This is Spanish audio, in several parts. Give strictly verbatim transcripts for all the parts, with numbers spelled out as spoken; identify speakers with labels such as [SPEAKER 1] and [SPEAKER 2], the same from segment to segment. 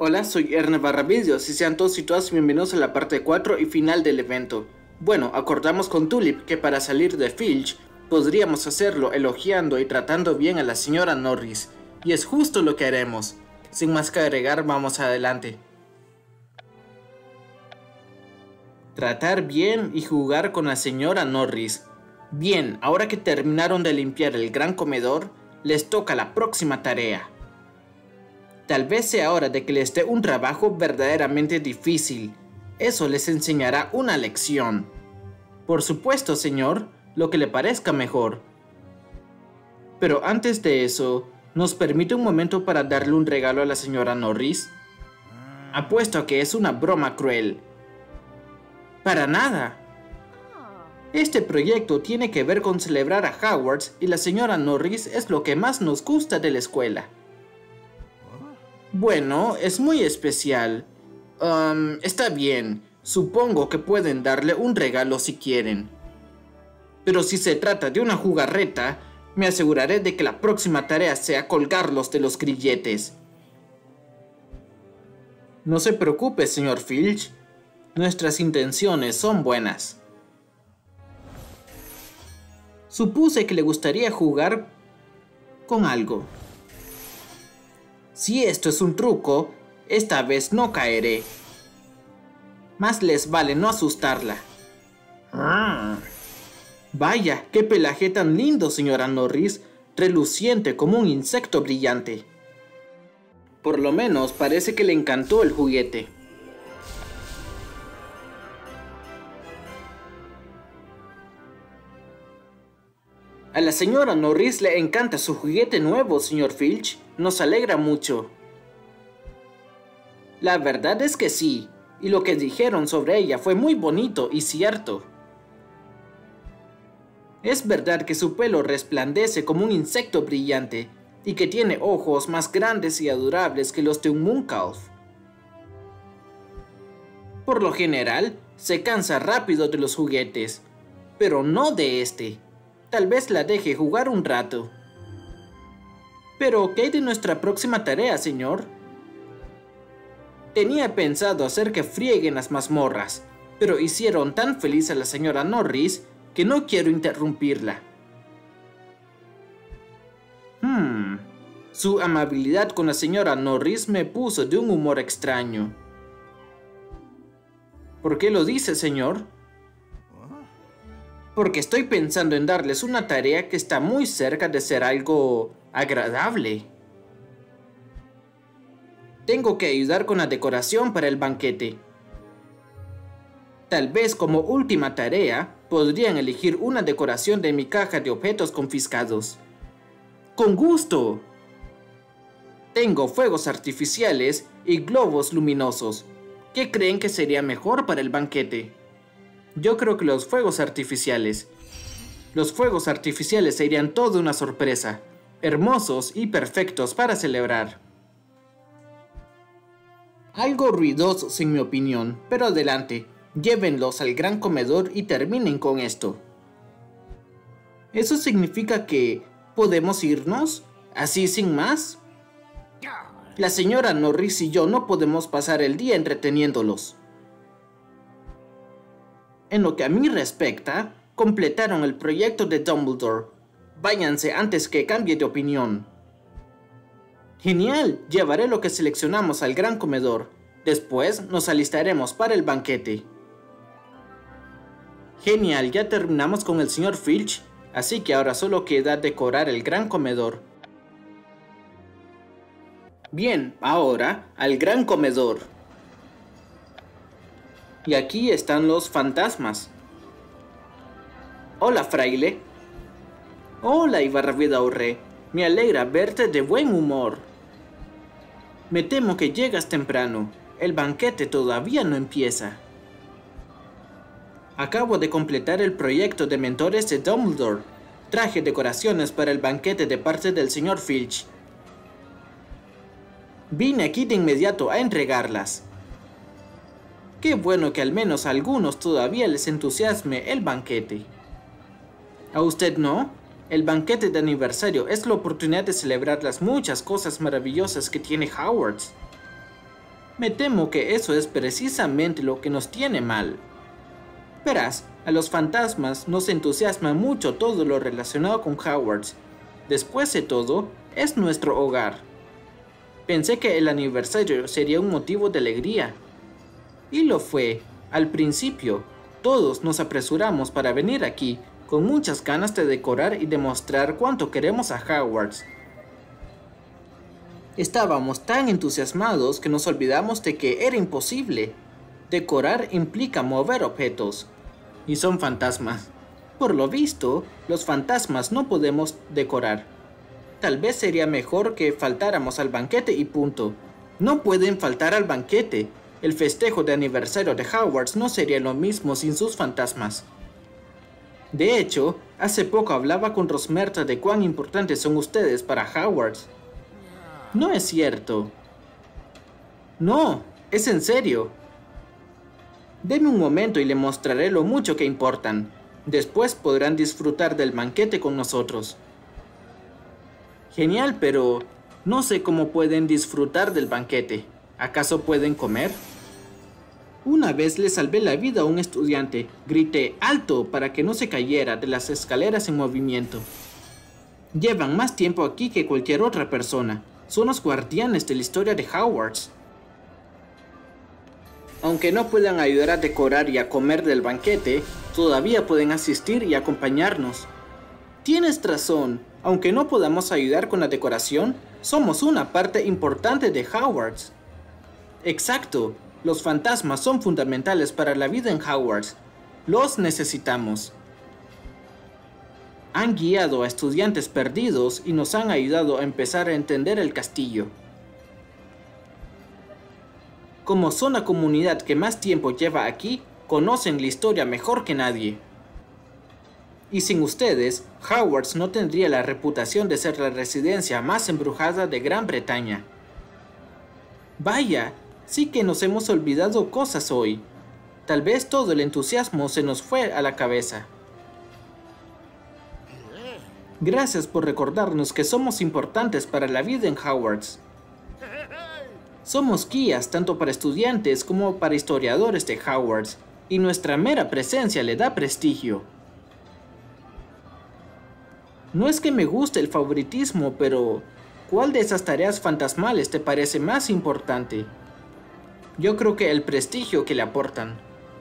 [SPEAKER 1] Hola, soy Ernest Barravidios y sean todos y todas bienvenidos a la parte cuatro y final del evento. Bueno, acordamos con Tulip que para salir de Filch podríamos hacerlo elogiando y tratando bien a la señora Norris, y es justo lo que haremos. Sin más que agregar, vamos adelante. Tratar bien y jugar con la señora Norris. Bien, ahora que terminaron de limpiar el gran comedor, les toca la próxima tarea. Tal vez sea hora de que les dé un trabajo verdaderamente difícil. Eso les enseñará una lección. Por supuesto, señor, lo que le parezca mejor. Pero antes de eso, ¿nos permite un momento para darle un regalo a la señora Norris? Apuesto a que es una broma cruel. Para nada. Este proyecto tiene que ver con celebrar a Hogwarts y la señora Norris es lo que más nos gusta de la escuela. Bueno, es muy especial. Um, está bien, supongo que pueden darle un regalo si quieren. Pero si se trata de una jugarreta, me aseguraré de que la próxima tarea sea colgarlos de los grilletes. No se preocupe, señor Filch. Nuestras intenciones son buenas. Supuse que le gustaría jugar con algo. Si esto es un truco, esta vez no caeré. Más les vale no asustarla. Ah. Vaya, qué pelaje tan lindo, señora Norris, reluciente como un insecto brillante. Por lo menos parece que le encantó el juguete. A la señora Norris le encanta su juguete nuevo, señor Filch. Nos alegra mucho. La verdad es que sí, y lo que dijeron sobre ella fue muy bonito y cierto. Es verdad que su pelo resplandece como un insecto brillante, y que tiene ojos más grandes y adorables que los de un Mooncalf. Por lo general, se cansa rápido de los juguetes, pero no de este. Tal vez la deje jugar un rato. Pero, ¿qué hay de nuestra próxima tarea, señor? Tenía pensado hacer que frieguen las mazmorras, pero hicieron tan feliz a la señora Norris que no quiero interrumpirla. Hmm, su amabilidad con la señora Norris me puso de un humor extraño. ¿Por qué lo dice, señor? Porque estoy pensando en darles una tarea que está muy cerca de ser algo agradable. Tengo que ayudar con la decoración para el banquete. Tal vez como última tarea, podrían elegir una decoración de mi caja de objetos confiscados. ¡Con gusto! Tengo fuegos artificiales y globos luminosos. ¿Qué creen que sería mejor para el banquete? Yo creo que los fuegos artificiales. Los fuegos artificiales serían toda una sorpresa, hermosos y perfectos para celebrar. Algo ruidosos en mi opinión, pero adelante, llévenlos al gran comedor y terminen con esto. ¿Eso significa que podemos irnos? ¿Así sin más? La señora Norris y yo no podemos pasar el día entreteniéndolos. En lo que a mí respecta, completaron el proyecto de Dumbledore. Váyanse antes que cambie de opinión. Genial, llevaré lo que seleccionamos al gran comedor. Después nos alistaremos para el banquete. Genial, ya terminamos con el señor Filch, así que ahora solo queda decorar el gran comedor. Bien, ahora al gran comedor. Y aquí están los fantasmas. Hola, fraile. Hola, Ibarravidaurre. Me alegra verte de buen humor. Me temo que llegas temprano. El banquete todavía no empieza. Acabo de completar el proyecto de mentores de Dumbledore. Traje decoraciones para el banquete de parte del señor Filch. Vine aquí de inmediato a entregarlas. Qué bueno que al menos a algunos todavía les entusiasme el banquete. ¿A usted no? El banquete de aniversario es la oportunidad de celebrar las muchas cosas maravillosas que tiene Hogwarts. Me temo que eso es precisamente lo que nos tiene mal. Verás, a los fantasmas nos entusiasma mucho todo lo relacionado con Hogwarts. Después de todo, es nuestro hogar. Pensé que el aniversario sería un motivo de alegría. Y lo fue. Al principio, todos nos apresuramos para venir aquí, con muchas ganas de decorar y demostrar cuánto queremos a Hogwarts. Estábamos tan entusiasmados que nos olvidamos de que era imposible. Decorar implica mover objetos. Y son fantasmas. Por lo visto, los fantasmas no podemos decorar. Tal vez sería mejor que faltáramos al banquete y punto. No pueden faltar al banquete. El festejo de aniversario de Hogwarts no sería lo mismo sin sus fantasmas. De hecho, hace poco hablaba con Rosmerta de cuán importantes son ustedes para Hogwarts. No es cierto. No, es en serio. Deme un momento y le mostraré lo mucho que importan. Después podrán disfrutar del banquete con nosotros. Genial, pero no sé cómo pueden disfrutar del banquete. ¿Acaso pueden comer? Una vez le salvé la vida a un estudiante. Grité alto para que no se cayera de las escaleras en movimiento. Llevan más tiempo aquí que cualquier otra persona. Son los guardianes de la historia de Hogwarts. Aunque no puedan ayudar a decorar y a comer del banquete, todavía pueden asistir y acompañarnos. Tienes razón, aunque no podamos ayudar con la decoración, somos una parte importante de Hogwarts. Exacto, los fantasmas son fundamentales para la vida en Hogwarts. Los necesitamos. Han guiado a estudiantes perdidos y nos han ayudado a empezar a entender el castillo. Como son la comunidad que más tiempo lleva aquí, conocen la historia mejor que nadie. Y sin ustedes, Hogwarts no tendría la reputación de ser la residencia más embrujada de Gran Bretaña. Vaya, sí que nos hemos olvidado cosas hoy. Tal vez todo el entusiasmo se nos fue a la cabeza. Gracias por recordarnos que somos importantes para la vida en Hogwarts. Somos guías tanto para estudiantes como para historiadores de Hogwarts, y nuestra mera presencia le da prestigio. No es que me guste el favoritismo, pero ¿cuál de esas tareas fantasmales te parece más importante? Yo creo que el prestigio que le aportan.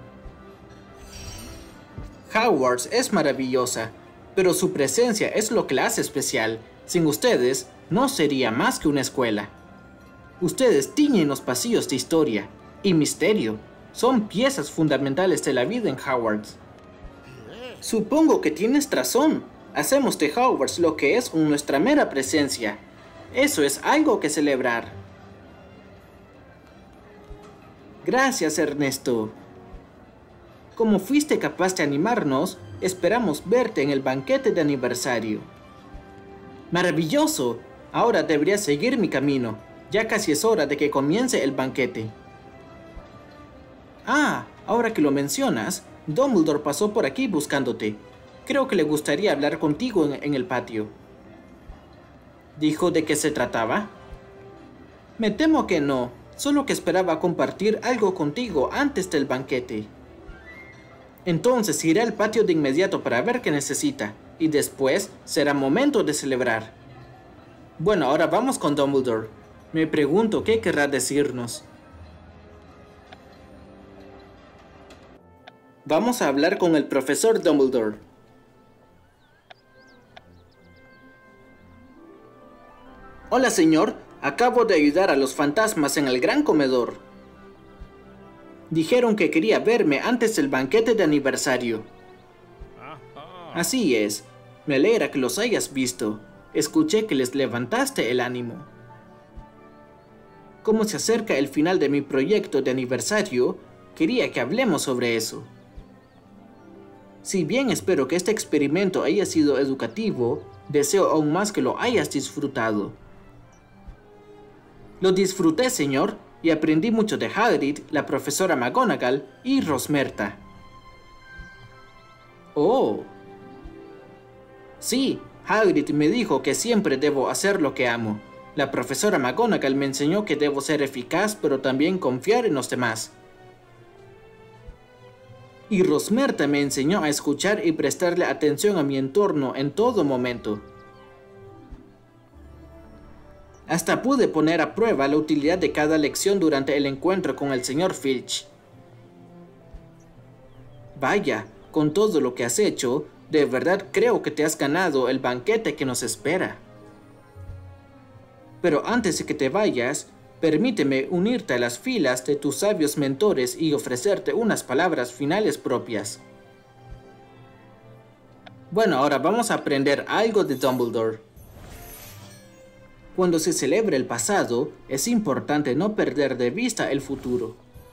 [SPEAKER 1] Hogwarts es maravillosa, pero su presencia es lo que la hace especial. Sin ustedes, no sería más que una escuela. Ustedes tiñen los pasillos de historia y misterio. Son piezas fundamentales de la vida en Hogwarts. Supongo que tienes razón. Hacemos de Hogwarts lo que es con nuestra mera presencia. Eso es algo que celebrar. Gracias, Ernesto. Como fuiste capaz de animarnos, esperamos verte en el banquete de aniversario. ¡Maravilloso! Ahora deberías seguir mi camino. Ya casi es hora de que comience el banquete. Ah, ahora que lo mencionas, Dumbledore pasó por aquí buscándote. Creo que le gustaría hablar contigo en, en el patio. ¿Dijo de qué se trataba? Me temo que no, solo que esperaba compartir algo contigo antes del banquete. Entonces iré al patio de inmediato para ver qué necesita, y después será momento de celebrar. Bueno, ahora vamos con Dumbledore. Me pregunto qué querrá decirnos. Vamos a hablar con el profesor Dumbledore. Hola, señor. Acabo de ayudar a los fantasmas en el gran comedor. Dijeron que quería verme antes del banquete de aniversario. Así es. Me alegra que los hayas visto. Escuché que les levantaste el ánimo. Como se acerca el final de mi proyecto de aniversario, quería que hablemos sobre eso. Si bien espero que este experimento haya sido educativo, deseo aún más que lo hayas disfrutado. Lo disfruté, señor, y aprendí mucho de Hagrid, la profesora McGonagall y Rosmerta. Oh. Sí, Hagrid me dijo que siempre debo hacer lo que amo. La profesora McGonagall me enseñó que debo ser eficaz, pero también confiar en los demás. Y Rosmerta me enseñó a escuchar y prestarle atención a mi entorno en todo momento. Hasta pude poner a prueba la utilidad de cada lección durante el encuentro con el señor Filch. Vaya, con todo lo que has hecho, de verdad creo que te has ganado el banquete que nos espera. Pero antes de que te vayas, permíteme unirte a las filas de tus sabios mentores y ofrecerte unas palabras finales propias. Bueno, ahora vamos a aprender algo de Dumbledore. Cuando se celebra el pasado, es importante no perder de vista el futuro.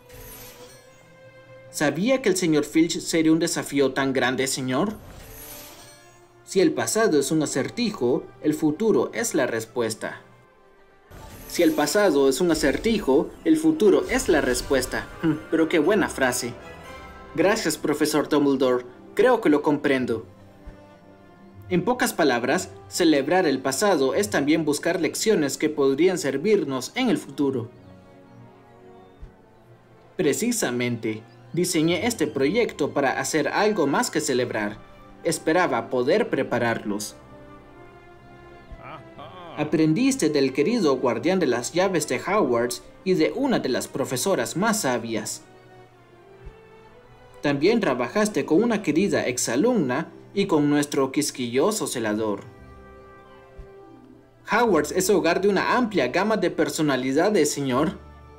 [SPEAKER 1] ¿Sabía que el señor Filch sería un desafío tan grande, señor? Si el pasado es un acertijo, el futuro es la respuesta. Si el pasado es un acertijo, el futuro es la respuesta. Pero qué buena frase. Gracias, profesor Dumbledore. Creo que lo comprendo. En pocas palabras, celebrar el pasado es también buscar lecciones que podrían servirnos en el futuro. Precisamente, diseñé este proyecto para hacer algo más que celebrar. Esperaba poder prepararlos. Aprendiste del querido guardián de las llaves de Hogwarts y de una de las profesoras más sabias. También trabajaste con una querida exalumna y con nuestro quisquilloso celador. Hogwarts es hogar de una amplia gama de personalidades, señor.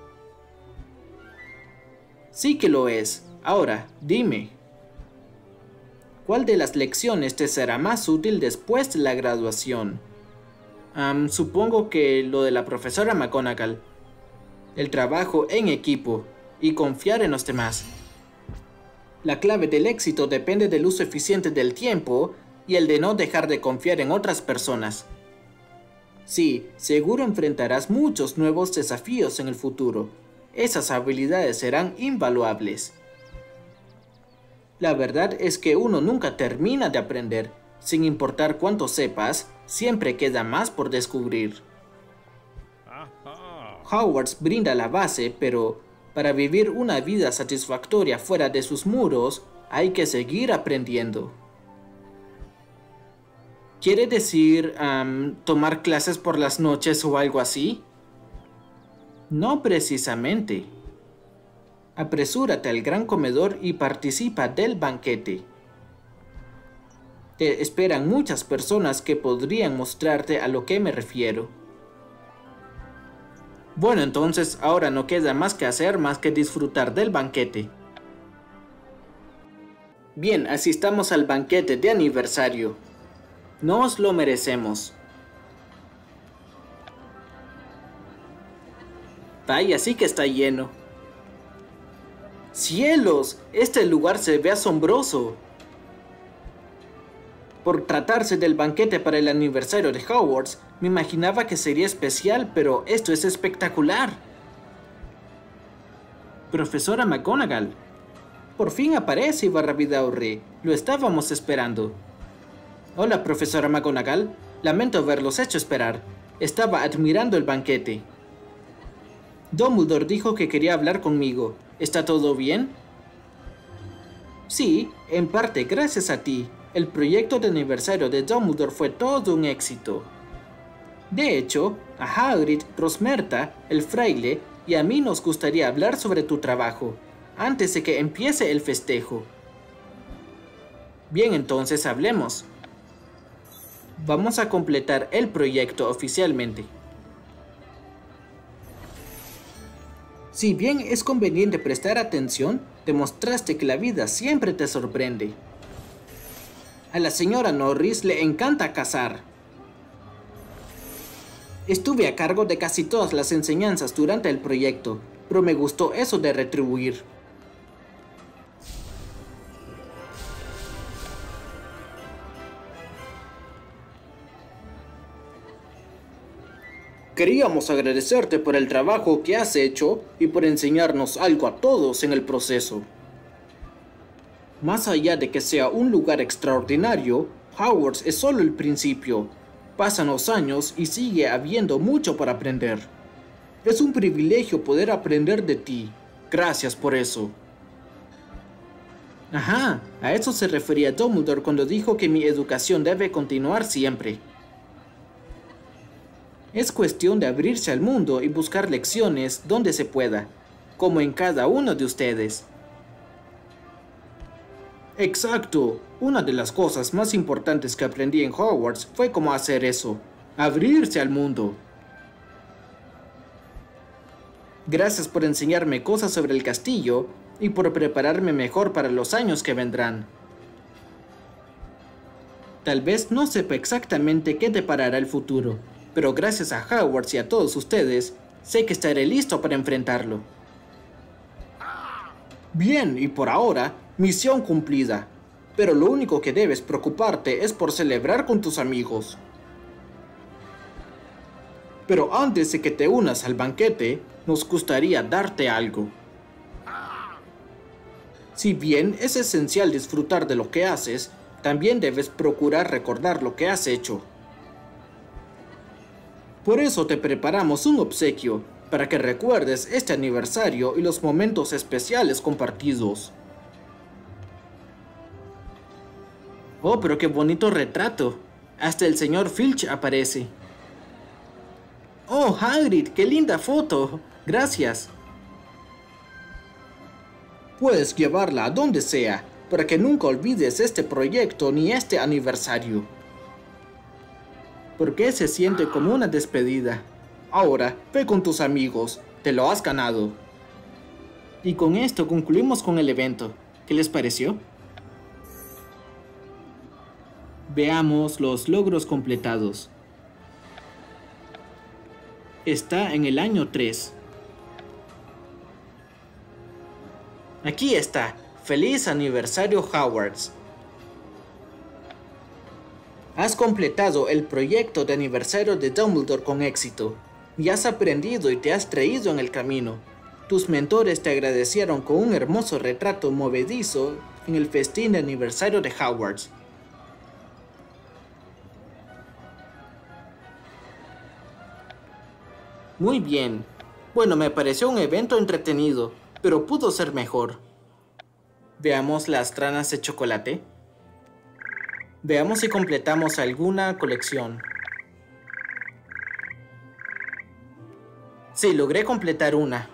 [SPEAKER 1] Sí que lo es. Ahora, dime, ¿cuál de las lecciones te será más útil después de la graduación? Um, supongo que lo de la profesora McGonagall. El trabajo en equipo y confiar en los demás. La clave del éxito depende del uso eficiente del tiempo y el de no dejar de confiar en otras personas. Sí, seguro enfrentarás muchos nuevos desafíos en el futuro. Esas habilidades serán invaluables. La verdad es que uno nunca termina de aprender. Sin importar cuánto sepas, siempre queda más por descubrir. Hogwarts brinda la base, pero para vivir una vida satisfactoria fuera de sus muros, hay que seguir aprendiendo. ¿Quiere decir um, tomar clases por las noches o algo así? No precisamente. Apresúrate al gran comedor y participa del banquete. Te esperan muchas personas que podrían mostrarte a lo que me refiero. Bueno, entonces ahora no queda más que hacer más que disfrutar del banquete. Bien, asistamos al banquete de aniversario. Nos lo merecemos. Vaya, sí que está lleno. ¡Cielos! Este lugar se ve asombroso. Por tratarse del banquete para el aniversario de Hogwarts, me imaginaba que sería especial, pero esto es espectacular. Profesora McGonagall. Por fin aparece Barrabidaurri. Lo estábamos esperando. Hola, profesora McGonagall. Lamento haberlos hecho esperar. Estaba admirando el banquete. Dumbledore dijo que quería hablar conmigo. ¿Está todo bien? Sí, en parte gracias a ti. El proyecto de aniversario de Dumbledore fue todo un éxito. De hecho, a Hagrid, Rosmerta, el fraile y a mí nos gustaría hablar sobre tu trabajo, antes de que empiece el festejo. Bien, entonces hablemos. Vamos a completar el proyecto oficialmente. Si bien es conveniente prestar atención, demostraste que la vida siempre te sorprende. A la señora Norris le encanta cazar. Estuve a cargo de casi todas las enseñanzas durante el proyecto, pero me gustó eso de retribuir. Queríamos agradecerte por el trabajo que has hecho y por enseñarnos algo a todos en el proceso. Más allá de que sea un lugar extraordinario, Hogwarts es solo el principio. Pasan los años y sigue habiendo mucho por aprender. Es un privilegio poder aprender de ti. Gracias por eso. Ajá, a eso se refería Dumbledore cuando dijo que mi educación debe continuar siempre. Es cuestión de abrirse al mundo y buscar lecciones donde se pueda, como en cada uno de ustedes. Exacto, una de las cosas más importantes que aprendí en Hogwarts fue cómo hacer eso, abrirse al mundo. Gracias por enseñarme cosas sobre el castillo y por prepararme mejor para los años que vendrán. Tal vez no sepa exactamente qué deparará el futuro, pero gracias a Hogwarts y a todos ustedes, sé que estaré listo para enfrentarlo. Bien, y por ahora, misión cumplida. Pero lo único que debes preocuparte es por celebrar con tus amigos. Pero antes de que te unas al banquete, nos gustaría darte algo. Si bien es esencial disfrutar de lo que haces, también debes procurar recordar lo que has hecho. Por eso te preparamos un obsequio, para que recuerdes este aniversario y los momentos especiales compartidos. Oh, pero qué bonito retrato. Hasta el señor Filch aparece. Oh, Hagrid, qué linda foto. Gracias. Puedes llevarla a donde sea, para que nunca olvides este proyecto ni este aniversario. Porque se siente como una despedida. Ahora, ve con tus amigos, te lo has ganado. Y con esto concluimos con el evento. ¿Qué les pareció? Veamos los logros completados. Está en el año tres. Aquí está. ¡Feliz aniversario, Hogwarts! Has completado el proyecto de aniversario de Dumbledore con éxito. Y has aprendido y te has traído en el camino. Tus mentores te agradecieron con un hermoso retrato movedizo en el festín de aniversario de Hogwarts. Muy bien. Bueno, me pareció un evento entretenido, pero pudo ser mejor. Veamos las tranas de chocolate. Veamos si completamos alguna colección. Sí, logré completar una.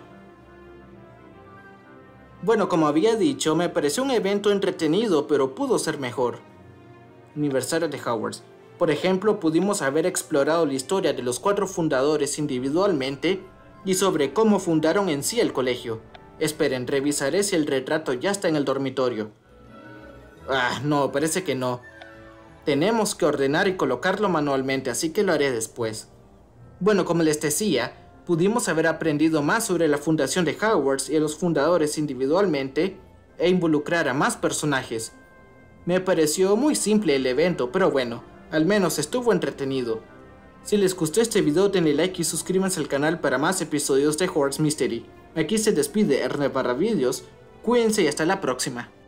[SPEAKER 1] Bueno, como había dicho, me pareció un evento entretenido, pero pudo ser mejor. Aniversario de Hogwarts. Por ejemplo, pudimos haber explorado la historia de los cuatro fundadores individualmente y sobre cómo fundaron en sí el colegio. Esperen, revisaré si el retrato ya está en el dormitorio. Ah, no, parece que no. Tenemos que ordenar y colocarlo manualmente, así que lo haré después. Bueno, como les decía, pudimos haber aprendido más sobre la fundación de Hogwarts y a los fundadores individualmente e involucrar a más personajes. Me pareció muy simple el evento, pero bueno, al menos estuvo entretenido. Si les gustó este video denle like y suscríbanse al canal para más episodios de Hogwarts Mystery. Aquí se despide Erne barra Videos, cuídense y hasta la próxima.